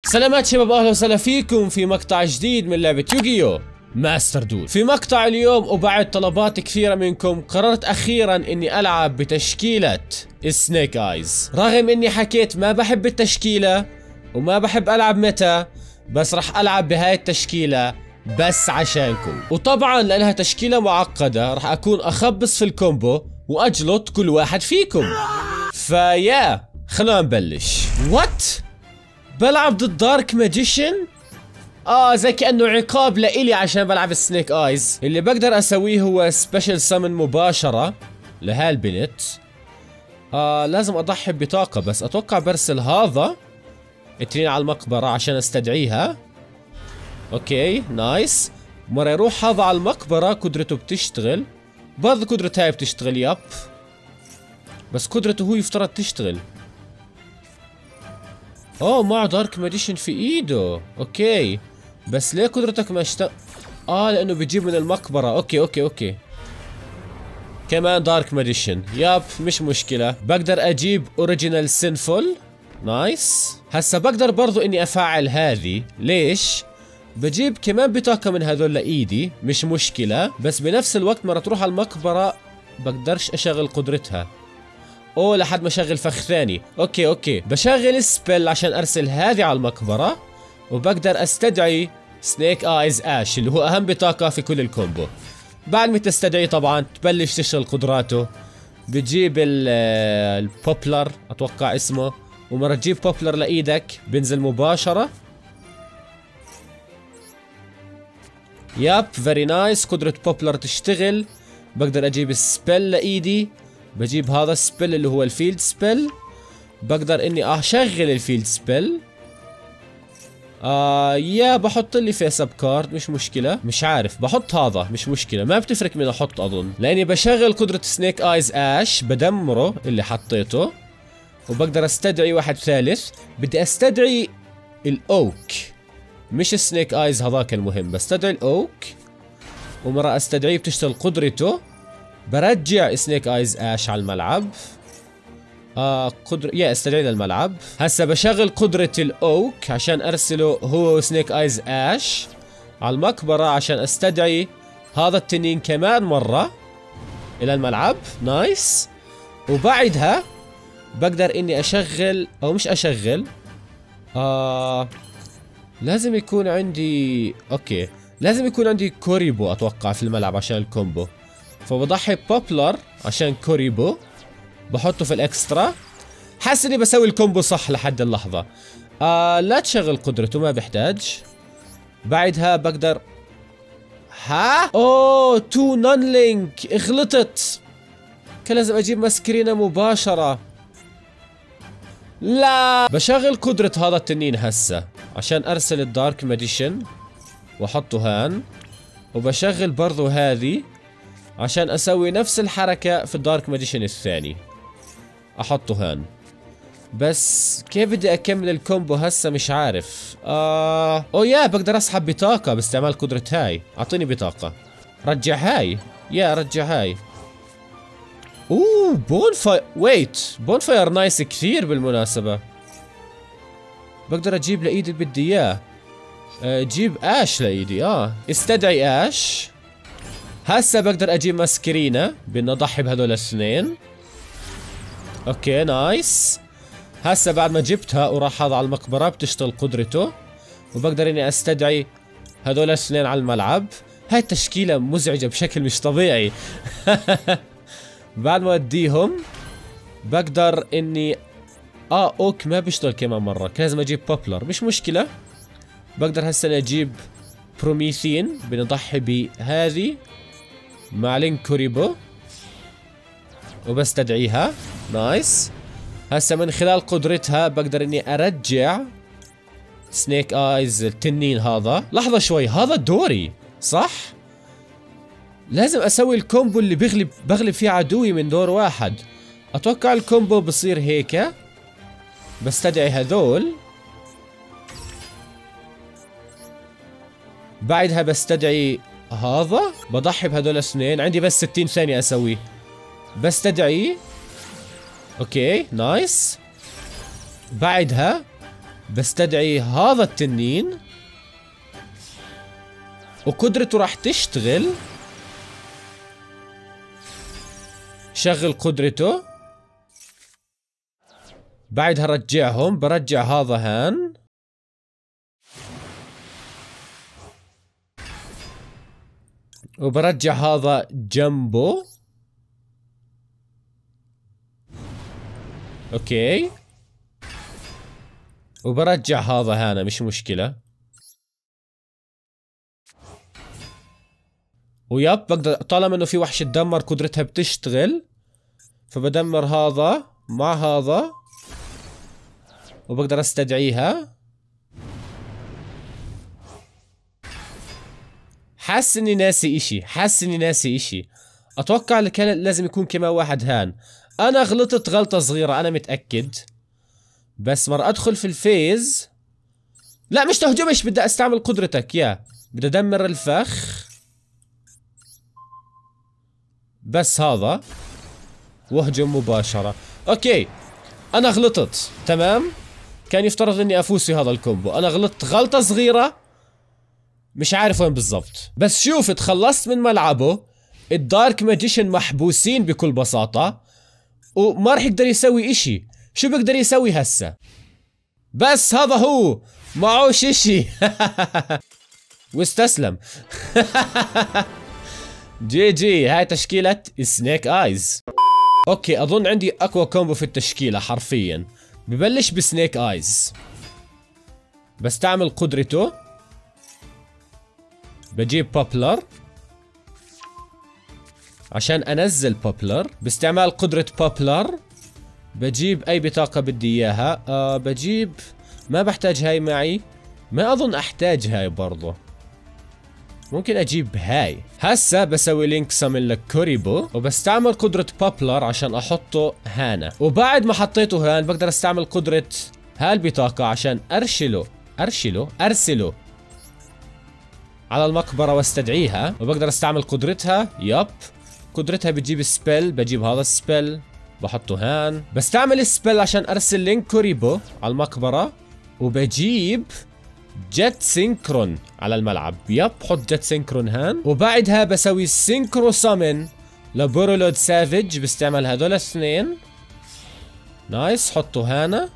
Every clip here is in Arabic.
سلامات شباب، اهلا وسهلا فيكم في مقطع جديد من لعبة يوغيو ماستر دول. في مقطع اليوم وبعد طلبات كثيرة منكم قررت اخيرا اني العب بتشكيلة سنيك ايز، رغم اني حكيت ما بحب التشكيلة وما بحب العب متى، بس رح العب بهاي التشكيلة بس عشانكم. وطبعا لانها تشكيلة معقدة رح اكون اخبص في الكومبو واجلط كل واحد فيكم. فيا خلونا نبلش. وات؟ بلعب ضد دارك ماجيشن؟ زي كأنه عقاب لإلي عشان بلعب السنيك ايز. اللي بقدر اسويه هو سبيشل سامن مباشرة لهالبنت. لازم اضحي ببطاقة، بس اتوقع برسل هذا اتنين على المقبرة عشان استدعيها. اوكي نايس. مرة يروح هذا على المقبرة قدرته بتشتغل، برضه قدرة هاي بتشتغل. ياب بس قدرته هو يفترض تشتغل. معه دارك ماجيشن في ايده. اوكي بس ليه قدرتك ما لانه بيجيب من المقبرة. اوكي كمان دارك ماجيشن. ياب مش مشكلة، بقدر اجيب اوريجينال سينفول. نايس. هسا بقدر برضو اني افعل هذه. ليش؟ بجيب كمان بطاقة من هذول لايدي، مش مشكلة، بس بنفس الوقت مرة تروح على المقبرة بقدرش اشغل قدرتها. لحد ما اشغل فخ ثاني. اوكي بشغل سبيل عشان ارسل هذه على المقبرة، وبقدر استدعي سنيك ايز اش اللي هو اهم بطاقة في كل الكومبو. بعد ما تستدعي طبعا تبلش تشتغل قدراته. بتجيب البوبلر اتوقع اسمه، ومرة تجيب بوبلر لايدك بنزل مباشرة. ياب فيري نايس. قدرة بوبلر تشتغل. بقدر اجيب السبيل لايدي، بجيب هذا السبيل اللي هو الفيلد سبيل. بقدر اني اشغل الفيلد سبيل. بحط لي فيس اب كارد مش مشكلة. مش عارف بحط هذا مش مشكلة، ما بتفرق من احط اظن، لاني بشغل قدرة سنيك ايز اش بدمره اللي حطيته. وبقدر استدعي واحد ثالث. بدي استدعي الاوك مش سنيك ايز هذاك المهم، بستدعي الاوك ومرة استدعيه بتشتغل قدرته. برجع سنيك ايز اش على الملعب. استدعي للملعب. هسا بشغل قدرة الاوك عشان ارسله هو وسنيك ايز اش على المقبرة عشان استدعي هذا التنين كمان مرة الى الملعب. نايس. وبعدها بقدر اني اشغل او مش اشغل. لازم يكون عندي لازم يكون عندي كوريبو اتوقع في الملعب عشان الكومبو، فبضحي بوبلر عشان كوريبو بحطه في الاكسترا. حاسس اني بسوي الكومبو صح لحد اللحظة. لا تشغل قدرته ما بيحتاج. بعدها بقدر تو نون لينك. اغلطت، كان لازم اجيب ماسكرينة مباشرة. لا بشغل قدرة هذا التنين هسه عشان ارسل الدارك ماجيشن واحطه هان، وبشغل برضو هذه عشان اسوي نفس الحركة في الدارك ماجيشن الثاني احطه هان. بس كيف بدي اكمل الكومبو هسه مش عارف. بقدر اسحب بطاقة باستعمال قدرة هاي. اعطيني بطاقة. رجع هاي. رجع هاي. بونفاير نايس كثير بالمناسبة. بقدر اجيب لايدي اللي بدي اياه. جيب اش لايدي. استدعي اش. هسه بقدر اجيب ماسكرينة بان اضحي بهذول الاثنين. اوكي نايس. هسه بعد ما جبتها وراح هذا على المقبرة بتشتغل قدرته، وبقدر اني استدعي هذول الاثنين على الملعب. هاي التشكيلة مزعجة بشكل مش طبيعي. بعد ما اوديهم بقدر اني اوك ما بيشتغل كمان مرة، كان لازم اجيب بوبلر مش مشكلة. بقدر هسه اجيب بروميثين بنضحي بهذه مع لينك كوريبو وبستدعيها. نايس. هسه من خلال قدرتها بقدر اني ارجع سنيك ايز التنين هذا. لحظة شوي، هذا دوري صح؟ لازم اسوي الكومبو اللي بغلب فيه عدوي من دور واحد. اتوقع الكومبو بصير هيك. بستدعي هذول، بعدها بستدعي هذا، بضحي بهذول الاثنين. عندي بس 60 ثانية اسويه. بستدعي. اوكي نايس. بعدها بستدعي هذا التنين وقدرته راح تشتغل. شغل قدرته، بعدها رجعهم. برجع هذا هان، وبرجع هذا جنبه. اوكي، وبرجع هذا هنا مش مشكلة. ويب بقدر طالما انه في وحش تدمر قدرتها بتشتغل، فبدمر هذا مع هذا وبقدر استدعيها. حاسس اني ناسي اشي. اتوقع اللي كان لازم يكون كمان واحد هان. انا غلطت غلطة صغيرة انا متأكد، بس مرة ادخل في الفيز. لا مش تهجمش، بدي استعمل قدرتك يا بدي ادمر الفخ. بس هذا واهجم مباشرة. اوكي انا غلطت، تمام. كان يفترض اني افوز في هذا الكومبو. انا غلطت غلطة صغيرة مش عارف وين بالضبط. بس شوف تخلصت من ملعبه. الدارك ماجيشن محبوسين بكل بساطة، وما رح يقدر يسوي اشي. شو بيقدر يسوي هسه؟ بس هذا هو معوش اشي. واستسلم. جي جي. هاي تشكيلة سنيك ايز. اوكي اظن عندي اقوى كومبو في التشكيلة حرفيا. ببلش بسنيك ايز. بستعمل قدرته، بجيب بوبلر عشان انزل بوبلر. باستعمال قدرة بوبلر بجيب اي بطاقة بدي اياها. بجيب، ما بحتاج هاي معي، ما اظن احتاج هاي برضو. ممكن اجيب هاي. هسا بسوي لينك سامن لك كوريبو، وبستعمل قدرة بوبلر عشان احطه هانا. وبعد ما حطيته هان بقدر استعمل قدرة هالبطاقة عشان ارسله على المقبرة واستدعيها. وبقدر استعمل قدرتها. يب قدرتها بتجيب سبيل. بجيب هذا السبيل بحطه هان. بستعمل السبيل عشان ارسل لينك كوريبو على المقبرة. وبجيب جت سينكرون على الملعب. يب حط جت سينكرون هان. وبعدها بسوي سينكرو سامن لبورولود سافيج باستعمال هذول الاثنين. نايس. حطه هانا.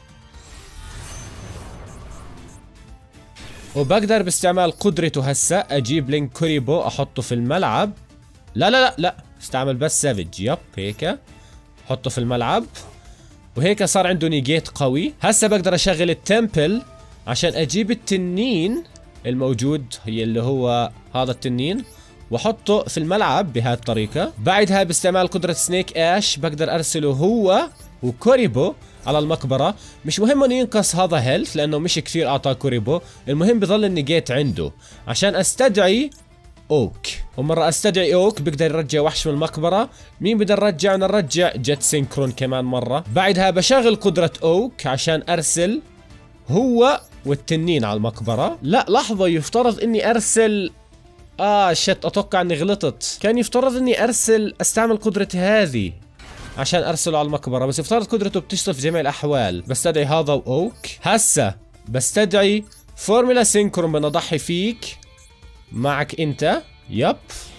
وبقدر باستعمال قدرته هسا اجيب لينك كوريبو احطه في الملعب. لا استعمل بس سافيج. يب هيك حطه في الملعب، وهيك صار عنده نيجيت قوي. هسا بقدر اشغل التمبل عشان اجيب التنين الموجود، هي اللي هو هذا التنين، واحطه في الملعب بهذه الطريقة. بعدها باستعمال قدرة سنيك اش بقدر ارسله هو وكوريبو على المقبرة. مش مهم انه ينقص هذا هيلث لانه مش كثير اعطاه كوريبو. المهم بضل النيجيت عنده عشان استدعي اوك. ومرة استدعي اوك بقدر يرجع وحش من المقبرة. مين بدنا نرجع؟ نرجع جت سينكرون كمان مرة. بعدها بشغل قدرة اوك عشان ارسل هو والتنين على المقبرة. لا لحظة، يفترض اني ارسل شت، اتوقع اني غلطت. كان يفترض اني استعمل قدرتي هذه عشان ارسله على المقبرة، بس يفترض قدرته بتشتغل في جميع الاحوال. بستدعي هذا واوك. هسا بستدعي فورمولا سينكرون. بدنا نضحي فيك معك انت. يب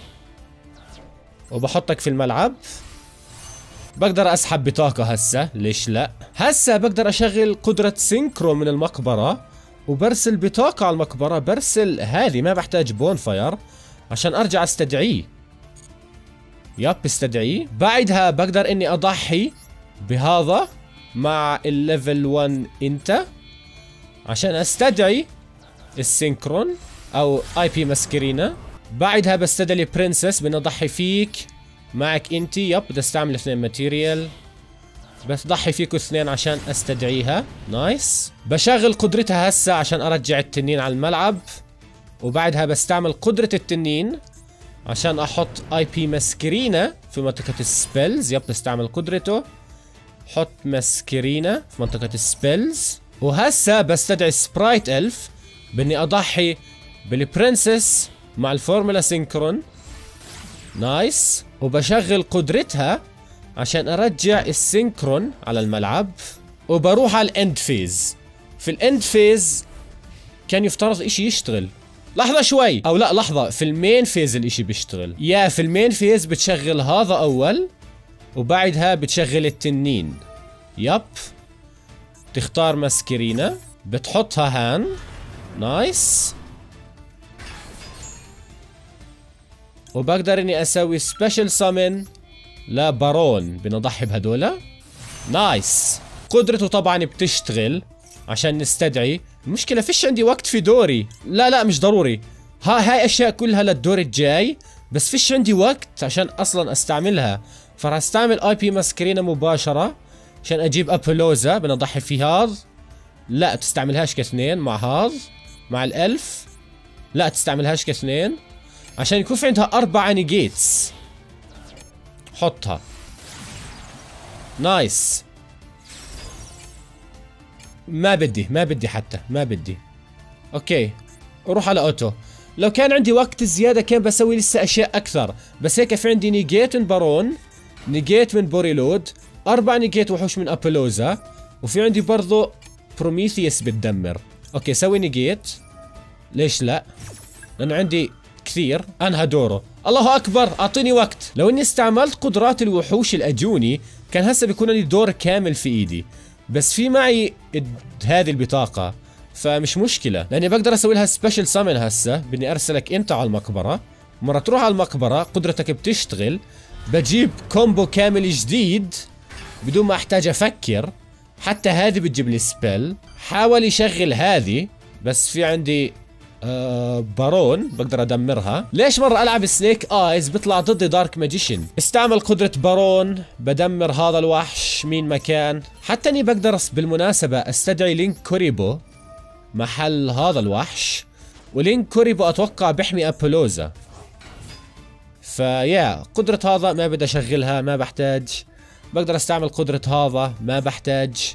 وبحطك في الملعب. بقدر اسحب بطاقة هسا، ليش لا. هسا بقدر اشغل قدرة سينكرو من المقبرة وبرسل بطاقة على المقبرة. برسل هذه، ما بحتاج بون فاير عشان ارجع استدعيه. يب استدعيه. بعدها بقدر اني اضحي بهذا مع الليفل 1 انت عشان استدعي السينكرون او اي بي ماسكرينا. بعدها بستدعي برنسس. بدنا نضحي فيك معك انت. يب بدي استعمل 2 ماتيريال، بس ضحي فيكم 2 عشان استدعيها. نايس. بشغل قدرتها هسا عشان ارجع التنين على الملعب. وبعدها بستعمل قدرة التنين عشان احط اي بي ماسكرينا في منطقة السبيلز. يب بستعمل قدرته. حط ماسكرينا في منطقة السبيلز. وهسا بستدعي سبرايت الف. بدي اضحي بالبرنسس مع الفورمولا سينكرون. نايس. وبشغل قدرتها عشان ارجع السينكرون على الملعب. وبروح على الاند فيز. في الاند فيز كان يفترض اشي يشتغل. لحظة شوي، او لا لحظة، في المين فيز الاشي بيشتغل. يا في المين فيز بتشغل هذا اول وبعدها بتشغل التنين. يب. تختار ماسكرينا بتحطها هان. نايس. وبقدر اني اسوي سبيشل سامن لبارون. بنضحي بهدولا. نايس. قدرته طبعا بتشتغل عشان نستدعي. المشكلة فيش عندي وقت في دوري. لا مش ضروري، هاي اشياء كلها للدور الجاي، بس فيش عندي وقت عشان اصلا استعملها. فراح استعمل اي بي ماسكرينا مباشرة عشان اجيب ابولوزا. بنضحي في هذا. لا تستعملهاش كاثنين مع هذا، مع الالف. لا تستعملهاش كاثنين عشان يكون في عندها 4 نيجيتس. حطها. نايس. ما بدي حتى ما بدي. اوكي روح على اوتو. لو كان عندي وقت زيادة كان بسوي لسه اشياء اكثر، بس هيك في عندي نيجيت من بارون، نيجيت من بوريلود، 4 نيجيت وحوش من ابولوزا، وفي عندي برضو بروميثيوس بتدمر. اوكي سوي نيجيت. ليش لا؟ لانه عندي كثير. انهى دوره. الله اكبر، اعطيني وقت. لو اني استعملت قدرات الوحوش الاجوني كان هسه بيكون لي دور كامل في ايدي، بس في معي هذه البطاقة فمش مشكلة، لاني بقدر اسوي لها سبيشل سامن. هسه بدي ارسلك انت على المقبرة. مرة تروح على المقبرة قدرتك بتشتغل، بجيب كومبو كامل جديد بدون ما احتاج افكر. حتى هذه بتجيب لي سبيل. حاول يشغل هذه، بس في عندي بارون بقدر ادمرها. ليش مرة العب سنيك ايز بيطلع ضدي دارك ماجيشن؟ استعمل قدرة بارون بدمر هذا الوحش مين ما كان. حتى اني بقدر بالمناسبة استدعي لينك كوريبو محل هذا الوحش، ولينك كوريبو اتوقع بيحمي ابولوزا. فيا قدرة هذا ما بدي اشغلها، ما بحتاج. بقدر استعمل قدرة هذا، ما بحتاج.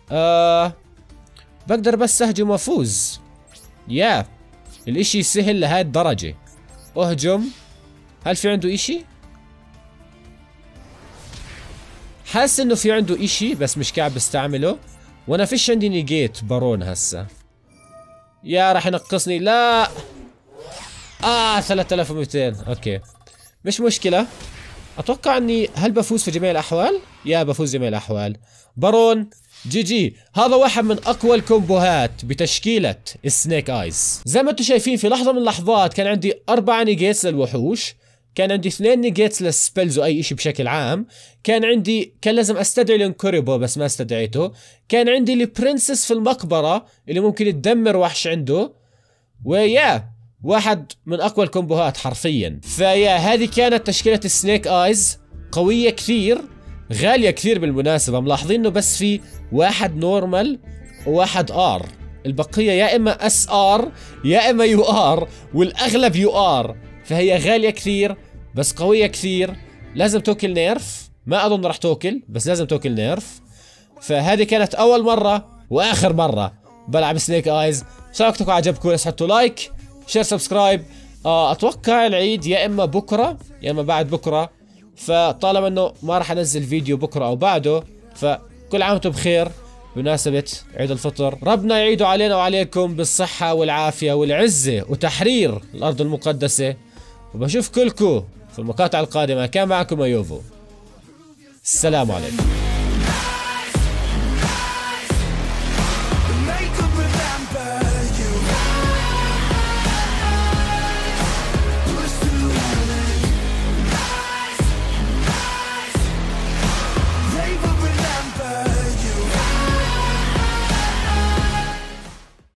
بقدر بس اهجم وافوز. يا الاشي سهل لهاي الدرجة. اهجم. هل في عنده اشي؟ حاسس انه في عنده اشي بس مش قاعد بستعمله، وانا فيش عندي نيجيت بارون هسه. يا راح ينقصني. لا 3200. اوكي مش مشكلة. اتوقع اني هل بفوز في جميع الاحوال؟ يا بفوز جميع الاحوال. بارون جي جي. هذا واحد من اقوى الكومبوهات بتشكيلة سنيك ايز. زي ما انتم شايفين في لحظة من اللحظات كان عندي 4 نيجيتس للوحوش، كان عندي 2 نيجيتس للسبيلز واي اشي بشكل عام، كان لازم استدعي لينكوريبو بس ما استدعيته، كان عندي البرنسس في المقبرة اللي ممكن تدمر وحش عنده، ويا واحد من اقوى الكومبوهات حرفيا. فيا هذه كانت تشكيلة سنيك ايز. قوية كثير، غالية كثير بالمناسبة. ملاحظين انه بس في واحد نورمال وواحد ار، البقية يا اما اس ار يا اما يو ار، والاغلب يو ار. فهي غالية كثير بس قوية كثير. لازم توكل نيرف، ما اظن راح توكل بس لازم توكل نيرف. فهذه كانت اول مرة واخر مرة بلعب سنيك ايز. شاركتكم عجبكم، تحطوا لايك شير سبسكرايب. اتوقع العيد يا اما بكرة يا اما بعد بكرة، فطالما انه ما راح انزل فيديو بكرة او بعده، فكل عام وانتم بخير بمناسبة عيد الفطر. ربنا يعيده علينا وعليكم بالصحة والعافية والعزة وتحرير الارض المقدسة، وبشوف كلكم في المقاطع القادمة. كان معكم ايوفو. السلام عليكم.